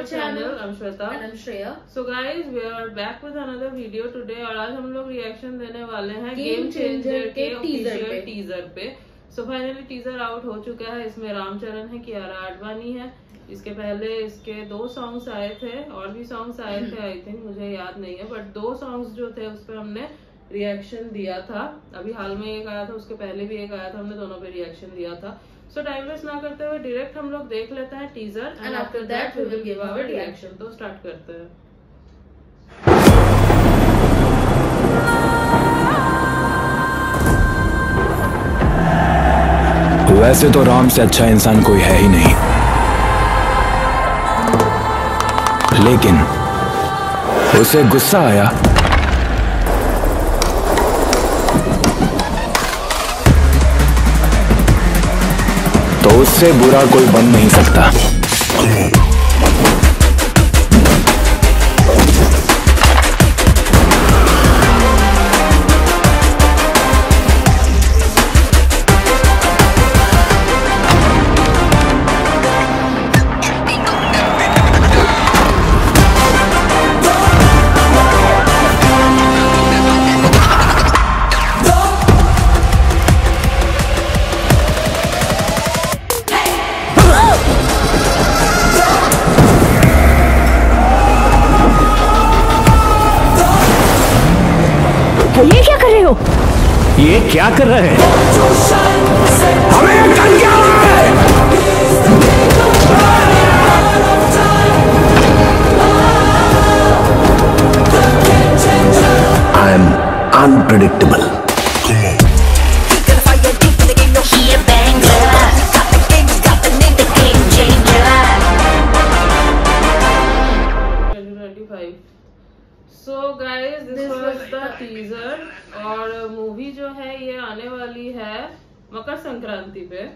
channel. I'm Shweta and I'm Shreya. So guys, we are back with another video today और आज हम लोग reaction देने वाले हैं गेम चेंजर के ऑफिशियल टीजर पे. सो फाइनली टीजर आउट हो चुका है. इसमें रामचरण है, कियारा आडवाणी है. इसके पहले इसके 2 सॉन्ग्स आए थे और भी सॉन्ग्स आए थे, आई थिंक मुझे याद नहीं है, बट 2 सॉन्ग्स जो थे उस पर हमने रिएक्शन दिया था. अभी हाल में एक आया था, उसके पहले भी एक आया था, हमने दोनों पे रिएक्शन दिया था. सो टाइम वेस्ट ना करते हुए डायरेक्ट हम लोग देख लेते हैं teaser and after that we will give our reaction. तो स्टार्ट करते हैं. वैसे तो राम से अच्छा इंसान कोई है ही नहीं, लेकिन उसे गुस्सा आया तो उससे बुरा कोई बन नहीं सकता. ये क्या कर रहे हो? ये क्या कर रहे हैं? हमें कर क्या है? I am unpredictable. So guys this was the teaser. और मूवी जो है ये आने वाली है मकर संक्रांति पे.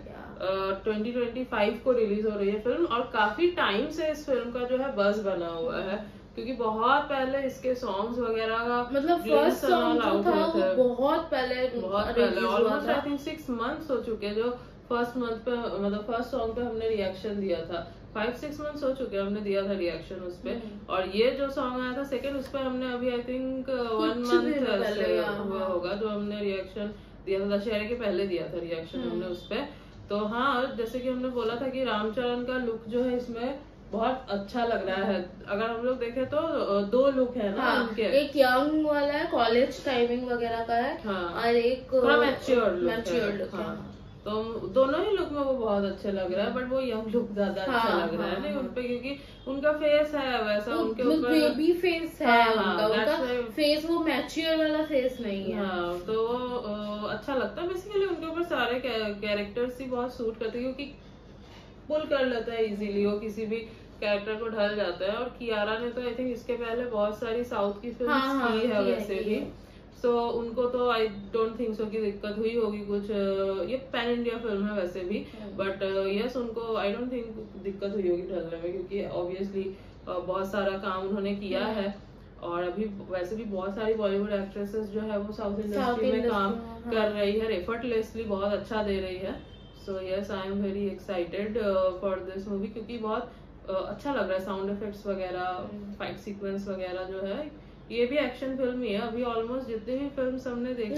2025 को रिलीज हो रही है फिल्म. और काफी टाइम से इस फिल्म का जो है बज़ बना हुआ है, क्योंकि बहुत पहले इसके सॉन्ग्स वगैरह का मतलब फर्स्ट सॉन्ग जो था वो बहुत पहले ऑलमोस्ट आई थिंक 6 मंथ्स हो चुके. जो फर्स्ट मंथ पे मतलब फर्स्ट सॉन्ग पे हमने रिएक्शन दिया था, 5-6 मंथ्स हो चुके हमने दिया था रिएक्शन उस पे. और ये जो सॉन्ग आया था सेकंड, उस पर हमने अभी आई थिंक 1 मंथ हुआ होगा जो हमने रिएक्शन दिया था. दशहरे के पहले दिया था रिएक्शन हमने उस पे. तो हाँ, जैसे कि हमने बोला था कि रामचरण का लुक जो है इसमें बहुत अच्छा लग रहा है. अगर हम लोग देखें तो 2 लुक है ना उनके. एक यंग वाला है, कॉलेज टाइमिंग वगैरह का है, और एक थोड़ा मैच्योर्ड लुक. तो दोनों ही लुक में वो बहुत अच्छे लग रहा है, बट वो यंग लुक ज्यादा अच्छा लग रहा है नहीं उनपे, क्योंकि उनका फेस है वैसा, उनके ऊपर बेबी फेस है. उनका फेस वो मैच्योर वाला फेस नहीं है. हाँ, तो वो अच्छा लगता है. बेसिकली उनके ऊपर सारे कैरेक्टर्स ही बहुत सूट करते हैं, क्योंकि पुल कर लेता है इजीली, वो किसी भी कैरेक्टर को ढल जाता है. और कियारा ने तो आई थिंक इसके पहले बहुत सारी साउथ की फिल्म की है वैसे भी. सो उनको तो आई डोंट थिंक सो की दिक्कत हुई होगी कुछ. ये पैन इंडिया फिल्म है वैसे भी, बट यस उनको आई डोंट थिंक दिक्कत हुई होगी ढलने में, क्योंकि ऑब्वियसली बहुत सारा काम उन्होंने किया है. और अभी वैसे भी बहुत सारी बॉलीवुड एक्ट्रेसेस जो है वो साउथ इंडस्ट्री में काम कर रही है, एफर्टलेसली बहुत अच्छा दे रही है. So yes, I am very excited for this movie, क्योंकि बहुत अच्छा लग रहा है. साउंड इफेक्ट्स वगैरह, फाइट सीक्वेंस वगैरह जो है, ये भी एक्शन फिल्म ही है. अभी ऑलमोस्ट जितने भी फिल्म्स हमने देखी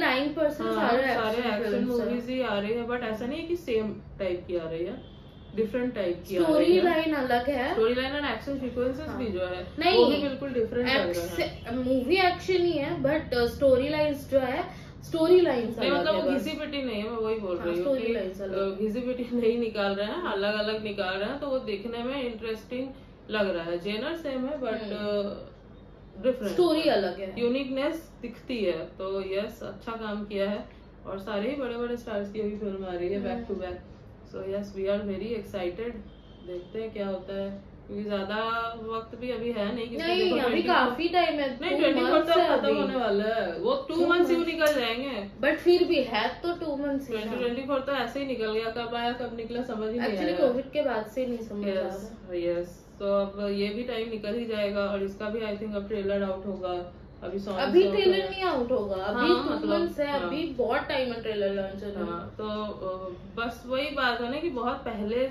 99% सारे एक्शन मूवीज ही आ रही है. बट ऐसा नहीं है कि सेम टाइप की आ रही है, डिफरेंट टाइप की स्टोरी लाइन अलग है. Story line and action sequences भी जो है नहीं, वो भी बिल्कुल डिफरेंट लग रहा है. मूवी एक्शन ही है, बट स्टोरी लाइंस जो है स्टोरी लाइंस मतलब घिसी पिटी नहीं है. मैं वही बोल रही हूँ कि घिसी पिटी नहीं निकाल रहे हैं, अलग अलग निकाल रहे हैं, तो वो देखने में इंटरेस्टिंग लग रहा है. जेनर सेम है बट डिफरेंट, स्टोरी अलग है, यूनिकनेस दिखती है. तो यस, अच्छा काम किया है. और सारे ही बड़े बड़े स्टार्स की अभी फिल्म आ रही है back to back. So yes, we are very excited. देखते हैं क्या होता है, क्योंकि ज्यादा वक्त भी अभी है नहीं, क्योंकि अभी काफी टाइम है. नहीं, 24 तक खत्म होने वाला है. वो 2 मंथ्स ही निकल जाएंगे, बट फिर भी है तो 2 मंथ्स. 2024 तो ऐसे ही निकल गया. कब आया कब निकला समझ ही नहीं आया. एक्चुअली कोविड के बाद से नहीं समझ आ रहा. यस, तो अब ये भी टाइम निकल ही जाएगा. और इसका भी आई थिंक अब ट्रेलर आउट होगा. अभी ट्रेलर नहीं आउट होगा, अभी 2 मंथ्स है. अभी बहुत टाइम है ट्रेलर लॉन्च होने. तो बस वही बात है ना कि बहुत पहले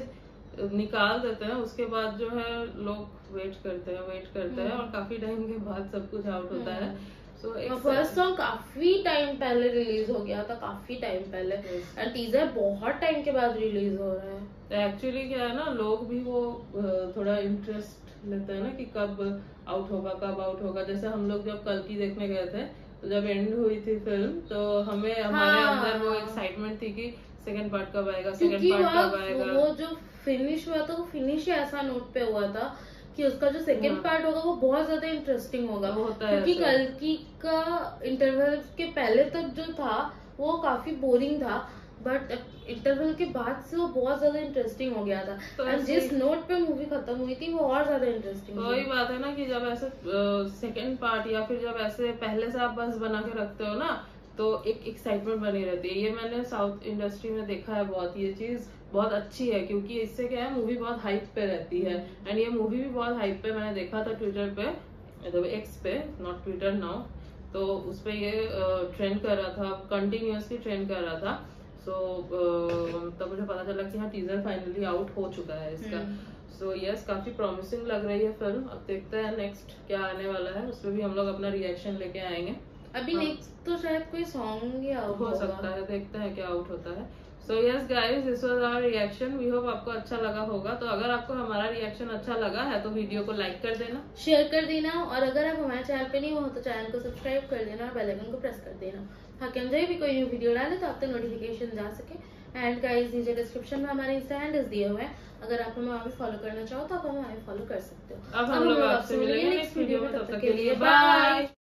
निकाल देते हैं, उसके बाद जो है लोग वेट करते हैं और काफी टाइम के बाद सब कुछ आउट होता है। So, फर्स्ट सॉन्ग काफी टाइम पहले रिलीज हो गया था, काफी टाइम पहले, एंड टीजर बहुत टाइम के बाद रिलीज हो रहा है। एक्चुअली क्या है ना, लोग भी वो थोड़ा इंटरेस्ट लेते हैं ना कि कब आउट होगा। जैसे हम लोग जब कल की देखने गए थे, तो जब एंड हुई थी फिल्म, तो हमें हमारे अंदर वो एक्साइटमेंट थी कि सेकंड पार्ट कब आएगा, वो जो फिनिश हुआ था, वो फिनिश ऐसा नोट पे हुआ था कि उसका जो सेकंड पार्ट होगा वो बहुत ज्यादा इंटरेस्टिंग होगा, क्योंकि कल की का इंटरवल के पहले तक जो था वो काफी बोरिंग था, बट इंटरवल के बाद से वो बहुत ज्यादा इंटरेस्टिंग हो गया था। तो जिस नोट पे मूवी खत्म हुई थी वो और ज्यादा इंटरेस्टिंग। वही बात है ना कि जब ऐसे सेकंड पार्ट या फिर जब ऐसे पहले से आप बस बना के रखते हो ना, तो एक एक्साइटमेंट बनी रहती है। ये मैंने साउथ इंडस्ट्री में देखा है बहुत, ये चीज बहुत अच्छी है, क्योंकि इससे क्या है, मूवी बहुत हाइप पे रहती है। एंड ये मूवी भी बहुत हाइप पे, मैंने देखा था ट्विटर पे, मतलब एक्स पे, नॉट ट्विटर नाउ, तो उस पे ये ट्रेंड कर रहा था, कंटिन्यूअसली ट्रेंड कर रहा था। सो तब मुझे पता चला कि हाँ, टीजर फाइनली आउट हो चुका है इसका। सो यस, काफी प्रॉमिसिंग लग रही है फिल्म। अब देखते हैं नेक्स्ट क्या आने वाला है, उसमें भी हम लोग अपना रिएक्शन लेके आएंगे। अभी नेक्स्ट तो शायद कोई सॉन्ग ही आउट हो सकता है, देखते हैं क्या आउट होता है। So yes guys, this was our reaction. We hope आपको अच्छा लगा होगा। तो अगर आपको हमारा रिएक्शन अच्छा लगा है तो वीडियो को लाइक कर देना, शेयर कर देना, और अगर आप हमारे चैनल पे नहीं हो तो चैनल को सब्सक्राइब कर देना और बेल आइकन को प्रेस कर देना, ताकि हम जब भी कोई न्यू वीडियो डाले तो आप तक नोटिफिकेशन जा सके। एंड गाइस, नीचे डिस्क्रिप्शन में हमारे इंस्टा हैंडल्स दिए हुए हैं, अगर आप हमें वहाँ पे फॉलो करना चाहो तो आप हमें वहाँ पे फॉलो कर सकते हो। अब हम लोग आपसे मिलेंगे नेक्स्ट वीडियो में, तब तक के लिए बाय।